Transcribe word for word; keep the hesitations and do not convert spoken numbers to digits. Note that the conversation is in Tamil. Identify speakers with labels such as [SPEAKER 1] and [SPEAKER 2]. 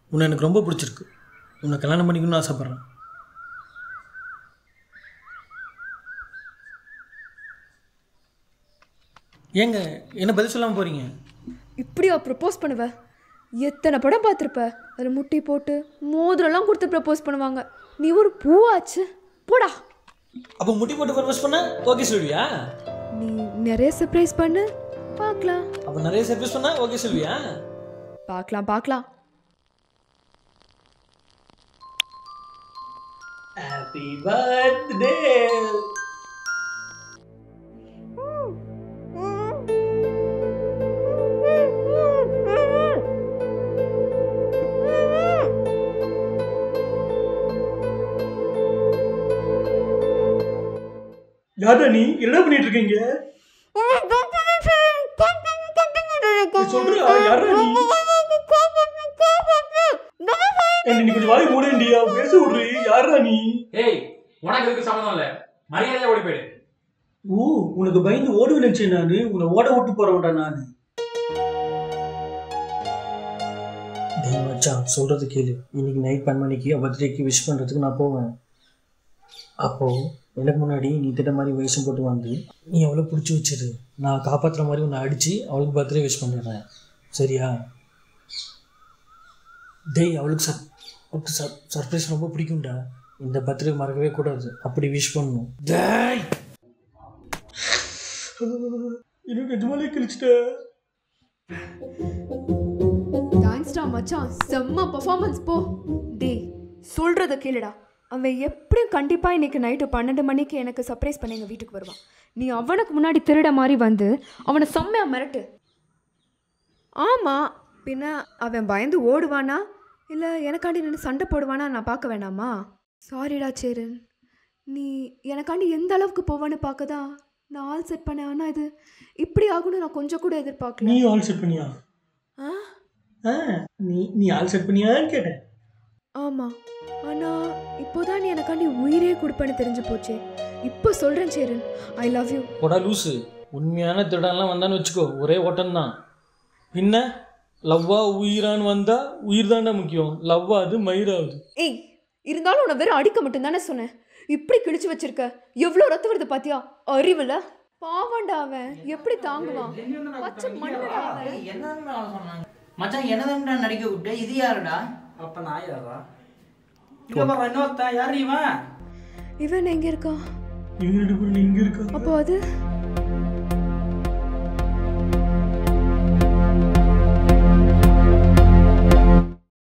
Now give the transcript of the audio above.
[SPEAKER 1] உன்னை எனக்கு ரொம்ப பிடிச்சிருக்கு. உன்னை கல்யாணம் பண்ணிக்கணும்னு ஆசைப்பட்றேன். ஏங்க என்ன பதில் சொல்லாமல் போகிறீங்க?
[SPEAKER 2] இப்படியா ப்ரப்போஸ் பண்ணுவ? எத்தனை படம் பார்த்துருப்ப, அதில் முட்டி போட்டு மோதிரம்லாம் கொடுத்து ப்ரப்போஸ் பண்ணுவாங்க. நீ ஒரு பூவாச்சு போடா.
[SPEAKER 1] அப்போ முட்டி போட்டு ப்ரப்போஸ் பண்ண ஓகே சொல்வியா?
[SPEAKER 2] நீ நிறைய சர்ப்ரைஸ் பண்ணு பார்க்கலாம்.
[SPEAKER 1] அப்போ நிறைய சர்ப்ரைஸ் பண்ண ஓகே சொல்வியா?
[SPEAKER 2] பார்க்கலாம் பார்க்கலாம்.
[SPEAKER 1] Happy birthday. யாரா நீ? என்ன பண்ணிட்டு இருக்கீங்க? சொல்றா யாரா நீ? என்ன நீ கொஞ்சம் வாய் மூடேண்டியா, பேச விடுறீ. யாரா நீ?
[SPEAKER 3] ஏய், உனக்கு இதுக்கு சம்மந்தம் இல்ல, மரியாதையா ஓடி போயிடு.
[SPEAKER 1] ஓ, உனக்கு பயந்து ஓடுவேன் நினைச்சேன் நானு. உன்னை ஓட விட்டு போறவன்டா நானு. டேய் மச்சான், சொல்றது கேளு. இன்னைக்கு நைட் பன்னெண்டு மணிக்கு பர்த்டேக்கு விஷ் பண்றதுக்கு நான் போவேன். அப்போ எனக்கு முன்னாடி நீ திட்ட மாதிரி வேஷம் போட்டு வந்து நீ எவ்வளோ பிடிச்சி வச்சிரு. நான் காப்பாற்றுற மாதிரி உன்னை அடித்து அவளுக்கு பர்த்டே விஷ் பண்ணிடுறேன். சரியா? டேய், அவளுக்கு சர் அவளுக்கு சர் சர்ப்ரைஸ் ரொம்ப பிடிக்கும்டா. இந்த பர்த்டே மறக்கவே கூடாது. அப்படி விஷ் பண்ணணும். டேய் இன்னும் நிஜமாலே கிழிச்சிட்ட.
[SPEAKER 2] தேங்க்ஸ்டா மச்சான், செம்ம பர்ஃபார்மன்ஸ் போ. டேய் சொல்கிறத கேளுடா. அவன் எப்படியும் கண்டிப்பாக இன்றைக்கி நைட்டு பன்னெண்டு மணிக்கு எனக்கு சர்ப்ரைஸ் பண்ணி எங்கள் வீட்டுக்கு வருவான். நீ அவனுக்கு முன்னாடி திருட மாதிரி வந்து அவனை செம்மையாக மிரட்டு. ஆமாம், பின்ன அவன் பயந்து ஓடுவானா இல்லை எனக்காண்டி நின்று சண்டை போடுவானா நான் பார்க்க வேணாமா? சாரிடா சேரன், நீ எனக்காண்டி எந்த அளவுக்கு போவான்னு பார்க்க தான் நான் ஆல் செட் பண்ணேன். ஆனால் இது இப்படி ஆகணும் நான் கொஞ்சம் கூட எதிர்பார்க்கல.
[SPEAKER 1] நீ ஆல் செட் பண்ணியா? ஆ நீ நீ ஆல் செட் பண்ணியான்னு கேட்டேன்.
[SPEAKER 2] ஆமாம், ஆனால் இப்போதான் நீ எனக்காண்டி உயிரே கொடுப்பேன்னு தெரிஞ்சு போச்சே. இப்போ சொல்கிறேன் சேரன், ஐ லவ் யூ.
[SPEAKER 1] போடா லூஸு. உண்மையான திருடெல்லாம் வந்தான்னு வச்சுக்கோ, ஒரே ஓட்டம்தான். பின்ன லவ்வா உயிரான்னு வந்தால் உயிர் தாண்டா முக்கியம். லவ்வா அது மயிராகுது.
[SPEAKER 2] ஏய், இருந்தாலும் உன்னை வெறும் அடிக்க மட்டும்தானே சொன்னேன். இப்படி கிழிச்சு வச்சிருக்க, எவ்வளோ ரத்த வருது பாத்தியா? அறிவில் பாவாண்டா அவன் எப்படி தாங்குவான்? பச்சை மண்ணுடா அவன்.
[SPEAKER 4] மச்சான் என்னதான்டா நடிக்க விட்ட? இது யாருடா?
[SPEAKER 3] அப்ப நான் யாரா? இங்க பாரு, இன்னொருத்தன் யாரு இவன்?
[SPEAKER 2] இவன் எங்க இருக்கா?
[SPEAKER 1] இவன் இங்க இருக்கா?
[SPEAKER 2] அப்போ அது